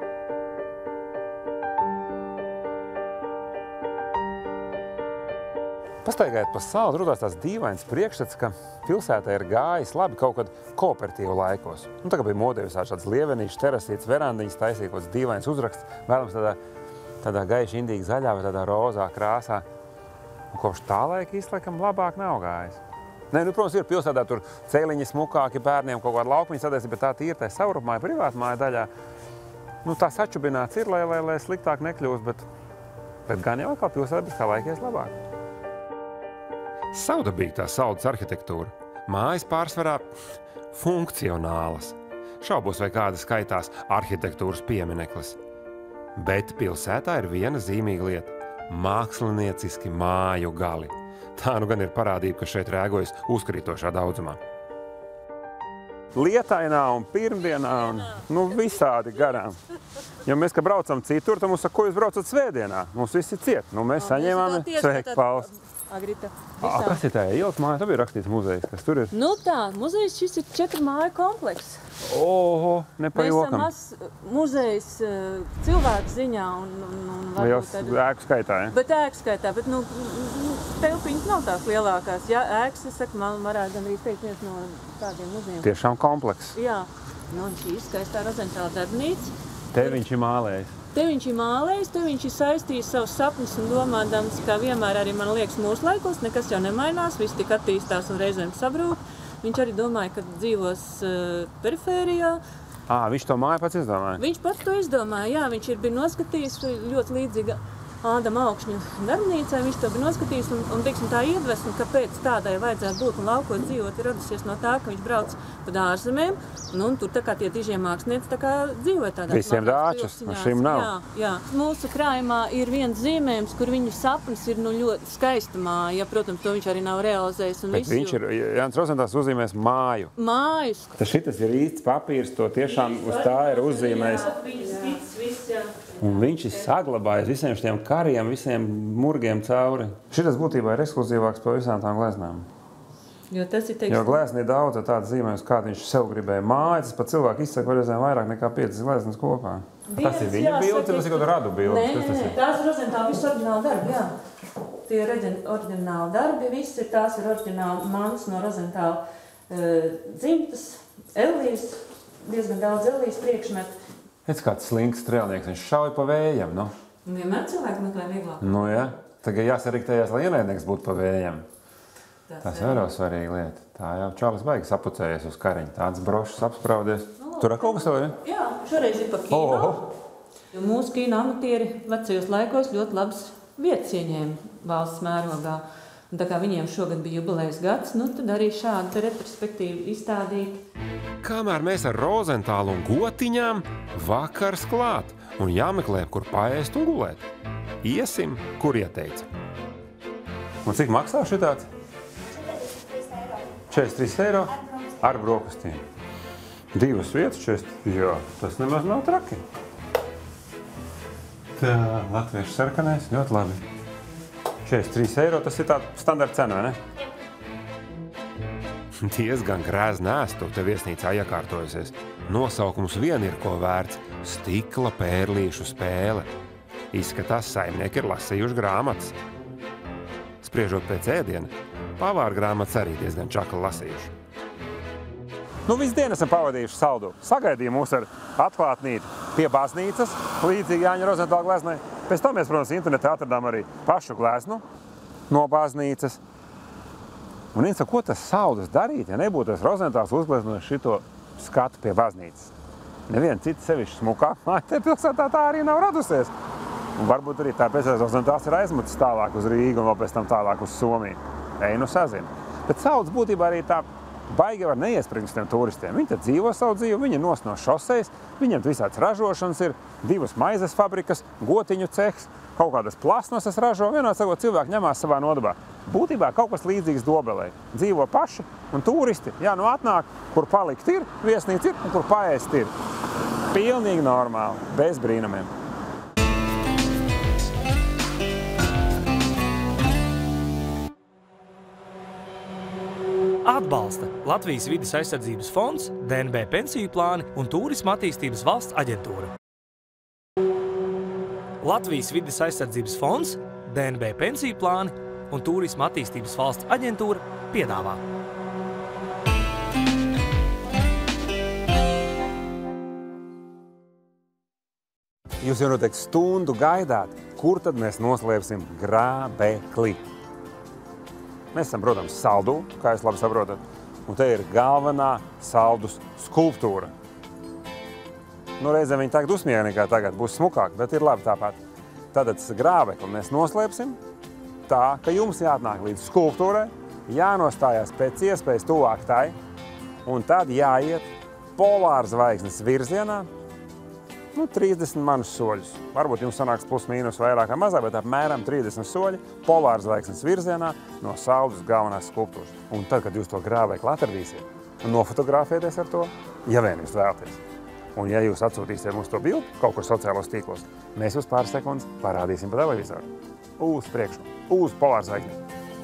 Pastaigājot pa salu, rudās tās dīvains priekšstats, ka pilsētā ir gājis labi kaut kad kooperatīvu laikos. Nu, tagad bija modē visādi šāds lievenīšs, terasīts, verandiņas, taisīja kaut kāds dīvains uzraksts, vēlams tādā, tādā gaiši indīgi zaļā vai tādā rozā krāsā. Un kopš tā laika īsti labāk nav gājis. Nē, nu, protams, ir pilsētā tur cēliņi smukāki bērniem, kaut kāda laukmiņa sadēsi, bet tā tīri tā savrupmāja, privātmāja daļā. Nu, tā sačubināts ir, lai, lai, lai sliktāk nekļūst, bet, bet gan jau kā pilsētā, bet kā laikies labāk. Saudabīga tā saudas arhitektūra. Mājas pārsvarā funkcionālas. Šaubos, vai kāda skaitās arhitektūras piemineklis. Bet pilsētā ir viena zīmīga lieta – mākslinieciski māju gali. Tā nu gan ir parādība, ka šeit rēgojas uzkrītošā daudzumā. Lietainā un pirmdienā un nu, visādi garām. Ja mēs, ka braucam citur, tad mums saka, ko jūs braucat svētdienā? Mums viss ir ciet. Nu, mēs saņēmām sveiki, Pauls.
Agrita.
A, kas ir tā ielas māja? Tā bija rakstīts muzejs, kas tur ir?
Nu tā, muzejs šis ir četru māju komplekss.
Oho, ne pa jokam.
Mēs esam mazs muzejs cilvēku ziņā un, un, un
varbūt tad... ēku skaitā, ja?
Bet ēku skaitā, bet nu, telpiņas nav tās lielākās. Jā, ēkas, es saku, man varētu gan arī teikt viens no tādiem muzejiem.
Tiešām komplekss.
Jā, nu un šī skaistā Rozentāla darbnīca.
Te viņš ir mālējis.
Te viņš ir mālējis, te viņš ir saistījis savus sapņus un domādams, kā vienmēr arī, man liekas, mūsu laikos nekas jau nemainās, viss tik attīstās un reizēm sabrūk. Viņš arī domāja, ka dzīvos uh, perifērijā.
Ā, viņš to māju pats izdomāja?
Viņš pats to izdomāja, jā, viņš ir bija noskatījis ļoti līdzīga Ādama Augšņa darbnīcā, viņš to bija noskatījis un, un teiksim, tā iedvesma, kāpēc tādai vajadzētu būt un laukos dzīvot, ir radusies no tā, ka viņš brauc pa ārzemēm, un, un tur tā kā tie dižie mākslinieci tā kā dzīvoja tādā.
Visiem dāčus, un šim nav.
Jā, jā. Mūsu krājumā ir viens zīmējums, kur viņu sapnis ir nu, ļoti skaista māja, protams, to viņš arī nav realizējis. Un
Bet
visu,
viņš ir, Jānis Rozentāls uzzīmēs māju.
Mājus.
Tas šitas ir īsts papīrs, to tiešām uz tā ir uzzīmējis. Un viņš ir saglabājis visiem šiem kariem, visiem murgiem cauri. Šitas būtībā ir ekskluzīvāks par visām tām gleznām.
Jo tas ir teiks...
Jo glezni ir daudz tādas zīmējumus, kādu viņš sev gribēja. Māja, tas pat cilvēku izsaka reizēm vairāk nekā piecas gleznas kopā. Tas ir viņa bildes, tas ir kaut radu bildes.
Nē, nē, tās ir Rozentāla visu oriģinālu darbi, jā. Tie ir oriģināli darbi, visi tās ir oriģināli manas no Rozentāla uh, dzimtas, Ellijas, diezgan daudz Ellijas priekšmetu.
Pēc kāds slinks strēlnieks, viņš šauj pa vējam, nu.
Vienmēr cilvēki meklē vieglāk.
Nu, jā. Tagad jāsariktējās, lai ienaidnieks būtu pa vējam.
Tas,
Tas ir vēl svarīga lieta. Tā jau Čārlis baigi sapucējies uz kariņu. Tāds brošs apspraudies.
No,
Tur ar kaut kas tev, ja?
Jā, šoreiz ir pa kino.
Oh.
Jo mūsu kino amatieri vecajos laikos ļoti labas vietas ieņēma valsts mērogā. Un tā kā viņiem šogad bija jubilejas gads, nu tad arī šādu retrospektīvu izstādīt.
Kamēr mēs ar Rozentālu un gotiņām, vakars klāt un jāmeklē, kur paēst un gulēt. Iesim, kur ieteica. Un cik maksā šitāds? četrdesmit trīs eiro ar brokastīm. Divas vietas, četrdesmit, jā, tas nemaz nav traki. Tā, latviešu sarkanais, ļoti labi. četrdesmit trīs eiro, tas ir tāda standarta cena, vai ne? Diezgan grēzna ēstu te viesnīcā iekārtojusies. Nosaukums vien ir ko vērts – stikla pērlīšu spēle. Izskatās, saimnieki ir lasījuši grāmatas. Spriežot pēc ēdiena, pavāra grāmatas arī diezgan čakli lasījuši. Nu, visu dienu esam pavadījuši saldu. Sagaidīja mūs ar atklātnīti pie baznīcas, līdzīgi Jāņa Rozentāla gleznai. Pēc tam mēs, protams, internetā atradām arī pašu gleznu no baznīcas. Un Insa, ko tas saldas darīt, ja nebūtu tas Rozentāls uzgleznojis šito skatu pie baznīcas? Neviena cita sevišķi smukā māja te pilsētā tā arī nav radusies. Un varbūt arī tāpēc Rozentāls ir aizmucis tālāk uz Rīgu un vēl pēc tam tālāk uz Somiju. Ej, nu sazina. Bet saldas būtībā arī tā baigi var neiespringst tiem turistiem. Viņi tad dzīvo savu dzīvi, viņi nos no šosejas, viņiem visāds ražošanas ir, divas maizes fabrikas, gotiņu cehs, kaut kādas plasmasas ražo, vienāds sakot, cilvēki ņemās savā nodabā. Būtībā kaut kas līdzīgs Dobelei. Dzīvo paši un turisti, jā, nu atnāk, kur palikt ir, viesnīca ir un kur paēst ir. Pilnīgi normāli, bez brīnumiem.
Atbalsta Latvijas vides aizsardzības fonds, D N B pensiju plāni un Tūrisma attīstības valsts aģentūra. Latvijas vides aizsardzības fonds, D N B pensiju plāni un Tūrisma attīstības valsts aģentūra piedāvā.
Jūs jau noteikti stundu gaidāt, kur tad mēs noslēpsim grābekli. Mēs esam, protams, Saldū, kā jūs labi saprotat, un te ir galvenā Saldus skulptūra. Nu, reizēm viņi tagad uzsmiega nekā tagad, būs smukāk, bet ir labi tāpat. Tātad grābekli mēs noslēpsim tā, ka jums jāatnāk līdz skulptūrai, jānostājās pēc iespējas tuvāk tai, un tad jāiet polāra zvaigznes virzienā, nu, trīsdesmit manus soļus. Varbūt jums sanāks plus mīnus vairāk vai mazāk, bet apmēram trīsdesmit soļi polāra zvaigznes virzienā no Saldus galvenās skulptūras. Un tad, kad jūs to grābekli atradīsiet un nofotografēties ar to, ja vien jūs vēlaties. Un ja jūs atsūtīsiet mums to bildi kaut kur sociālos tīklos, mēs jūs pāris sekundes parādīsim pa televizoru. Uz priekšu, uz polāra zvaigzni.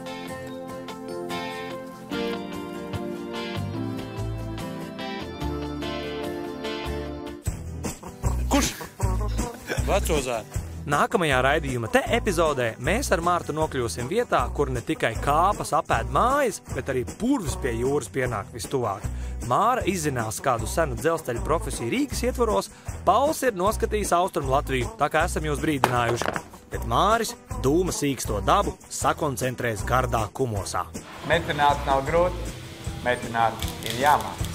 Vecozēni. Nākamajā raidījuma te epizodē mēs ar Martu nokļūsim vietā, kur ne tikai kāpas apēd mājas, bet arī purvis pie jūras pienāk vistuvāk. Māra izzinās kādu senu dzelzceļa profesiju Rīgas ietvaros, Pauls ir noskatījis Austrumu Latviju, tā kā esam jūs brīdinājuši. Bet Māris dūma sīksto dabu sakoncentrēs gardā kumosā.
Metināt nav grūti, metināt ir jāmāk.